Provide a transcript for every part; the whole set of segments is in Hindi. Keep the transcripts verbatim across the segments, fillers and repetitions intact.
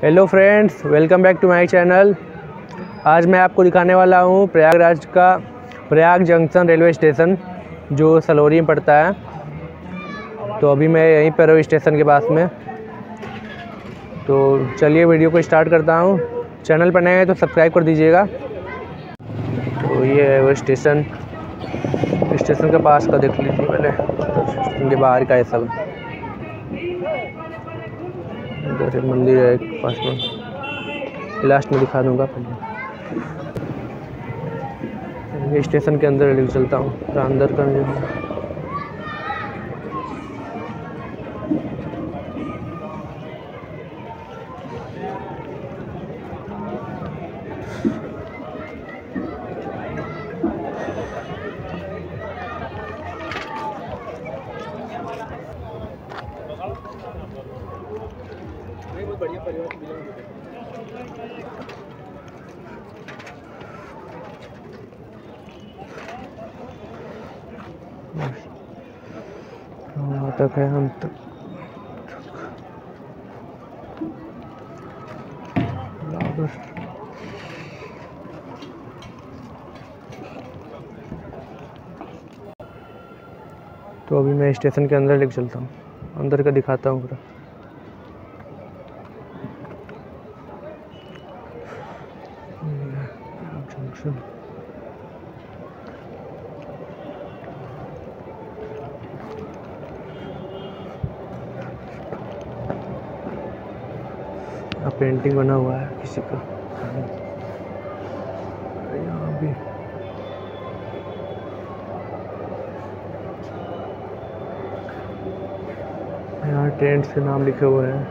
Hello friends, welcome back to my channel. आज मैं आपको दिखाने वाला हूँ प्रयागराज का प्रयाग जंक्शन रेलवे स्टेशन जो सलोरी में पड़ता है। तो अभी मैं यहीं पर हूँ स्टेशन के पास में। तो चलिए वीडियो को स्टार्ट करता हूँ। चैनल पर नए हैं तो सब्सक्राइब कर दीजिएगा। तो ये है वो स्टेशन स्टेशन के पास का, देख लीजिए पहले। स्टेशन के बाहर का है सब। इधर एक मंदिर है एक पास में, लास्ट में दिखा दूंगा पहले। ये स्टेशन के अंदर लेके चलता हूँ, पूरा अंदर का जो है। बढ़िया परिवार के बिलोंग वहाँ तक है, हम तक तो अभी मैं स्टेशन के अंदर लेके चलता हूँ, अंदर का दिखाता हूँ पूरा। जंक्शन पेंटिंग बना हुआ है किसी का यहाँ भी। यहाँ टेंट के नाम लिखे हुए हैं।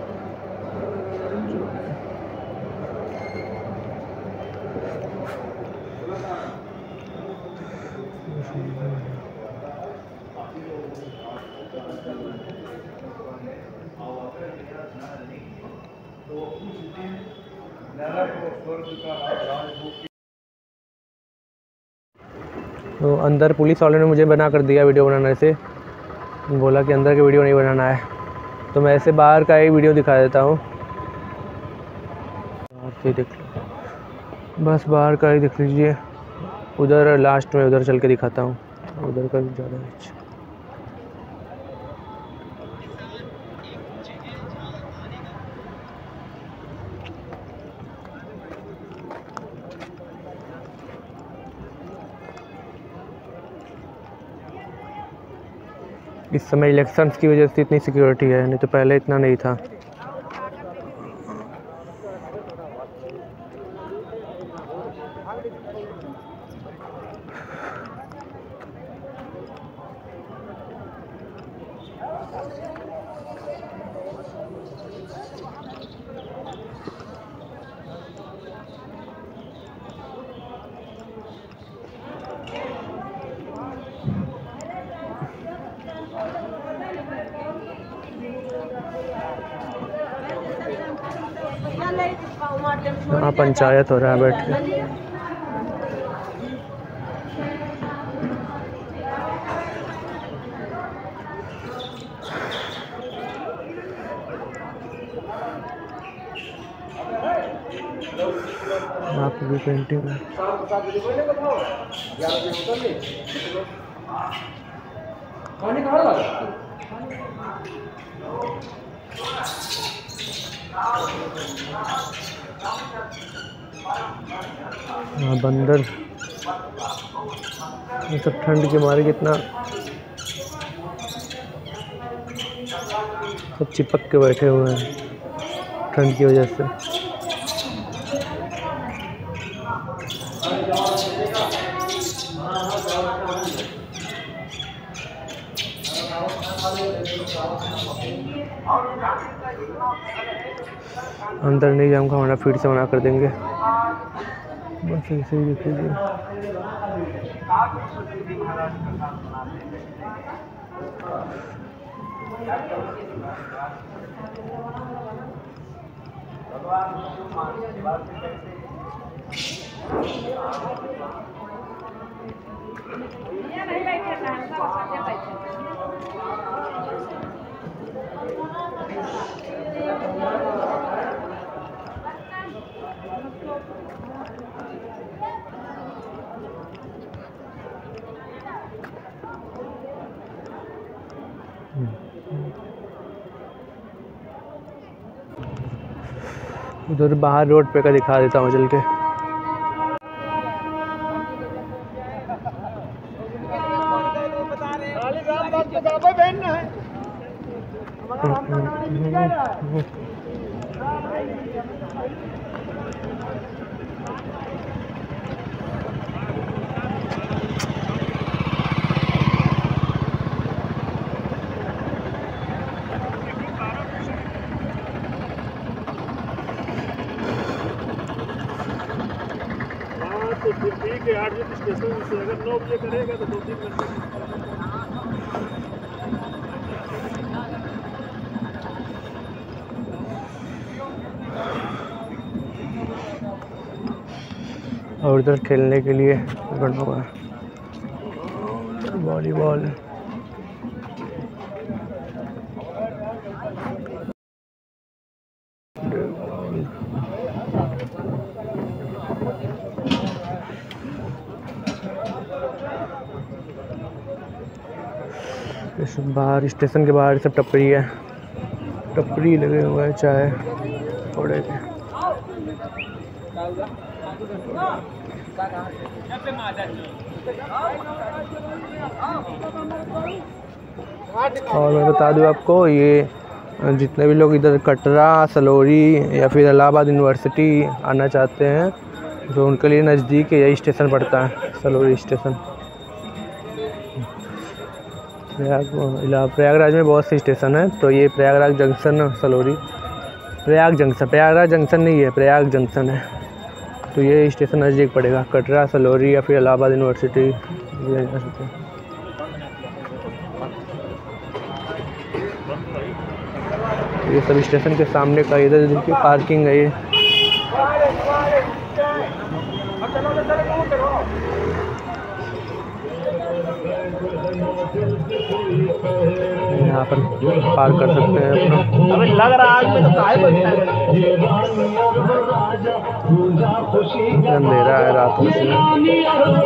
तो अंदर पुलिस वाले ने मुझे बना कर दिया वीडियो बनाने से, बोला कि अंदर की वीडियो नहीं बनाना है। तो मैं ऐसे बाहर का ही वीडियो दिखा देता हूँ। बाहर से देख लो, बस बाहर का ही देख लीजिए। उधर लास्ट में उधर चल के दिखाता हूँ, उधर का भी ज़्यादा अच्छा। इस समय इलेक्शंस की वजह से इतनी सिक्योरिटी है, नहीं तो पहले इतना नहीं था। हाँ, पंचायत हो रहा है बैठ के। यहाँ पे भी पेंटिंग है। हाँ, बंदर ये सब ठंड के मारे कितना सब चिपक के बैठे हुए हैं ठंड की वजह से। अंदर नहीं जाऊंगा, हमारा फिर से मना कर देंगे। बस ऐसे ही देख लीजिए। उधर बाहर रोड पे का दिखा देता हूँ चल के। तो फिर ठीक है, आठ बजे स्टेशन से अगर नौ बजे करेगा तो दो तीन घंटे। और उधर खेलने के लिए बना हुआ है वॉलीबॉल। इस बाहर स्टेशन के बाहर सब टपरी है, टपरी लगे हुए हैं चाय पकौड़े के। और मैं बता दूं आपको, ये जितने भी लोग इधर कटरा, सलोरी या फिर इलाहाबाद यूनिवर्सिटी आना चाहते हैं तो उनके लिए नज़दीक यही स्टेशन पड़ता है, सलोरी स्टेशन। प्रयाग प्रयागराज में बहुत से स्टेशन है, तो ये Prayagraj junction, Salori Prayag junction, Prayagraj junction नहीं है, प्रयाग जंक्शन है। तो ये स्टेशन नज़दीक पड़ेगा, कटरा, सलोरी या फिर इलाहाबाद यूनिवर्सिटी जा सकते हैं। ये सब स्टेशन के सामने का इधर जिनकी पार्किंग है। ये यहाँ पर पार्क कर सकते हैं अपना। अबे लग रहा है में तो काहे बजता है। अंधेरा है रात में।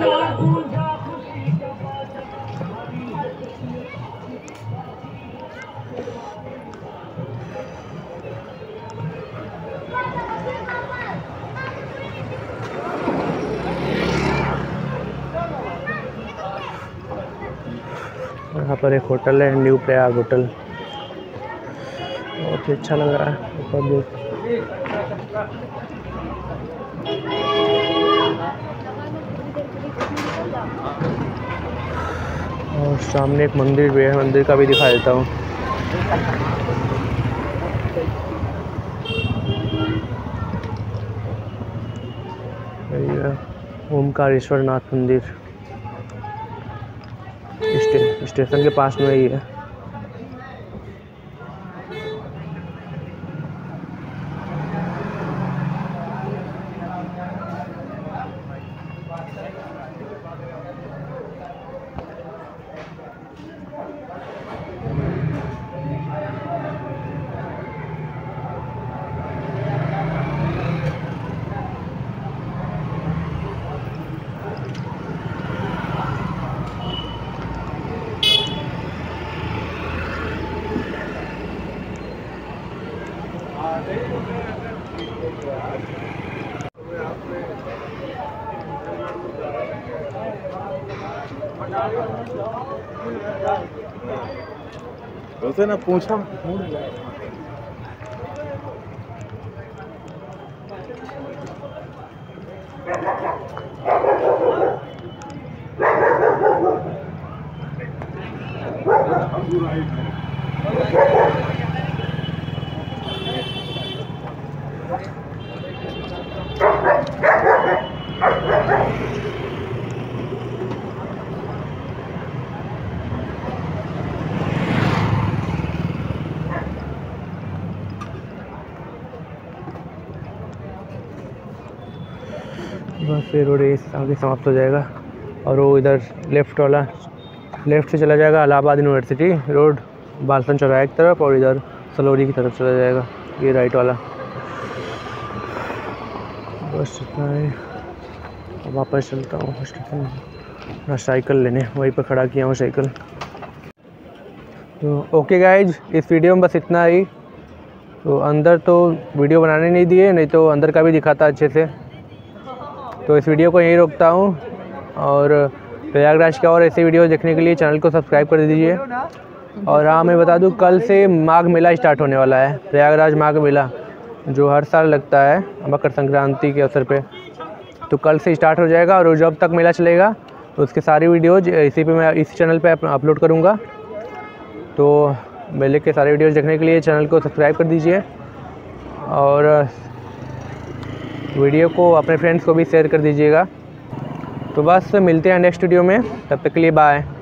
यहाँ पर एक होटल है, न्यू प्रयाग होटल, बहुत ही अच्छा लग रहा है। ऊपर देख, और सामने एक मंदिर भी है, मंदिर का भी दिखा देता हूँ। ओमकारेश्वर नाथ मंदिर स्टे, स्टेशन के पास में ही है। वैसे ना पूछा बस फिर रोड आगे समाप्त हो जाएगा और वो इधर लेफ़्ट वाला लेफ़्ट से चला जाएगा इलाहाबाद यूनिवर्सिटी रोड, बालसन चौराहे की तरफ, और इधर सलोरी की तरफ चला जाएगा ये राइट वाला। बस इतना है। अब वापस चलता हूँ स्टेशन अपना साइकिल लेने, वहीं पर खड़ा किया हूँ साइकिल। तो ओके गाइज, इस वीडियो में बस इतना ही। तो अंदर तो वीडियो बनाने नहीं दिए, नहीं तो अंदर का भी दिखाता अच्छे से। तो इस वीडियो को यहीं रोकता हूँ, और प्रयागराज के और ऐसे वीडियो देखने के लिए चैनल को सब्सक्राइब कर दीजिए। और हाँ, मैं बता दूँ, कल से माघ मेला स्टार्ट होने वाला है, प्रयागराज माघ मेला, जो हर साल लगता है मकर संक्रांति के अवसर पे। तो कल से स्टार्ट हो जाएगा, और जब तक मेला चलेगा तो उसके सारी वीडियोज इसी पे मैं इस चैनल पे अपलोड करूँगा। तो मेले के सारे वीडियोज़ देखने के लिए चैनल को सब्सक्राइब कर दीजिए, और वीडियो को अपने फ्रेंड्स को भी शेयर कर दीजिएगा। तो बस मिलते हैं नेक्स्ट वीडियो में, तब तक के लिए बाय।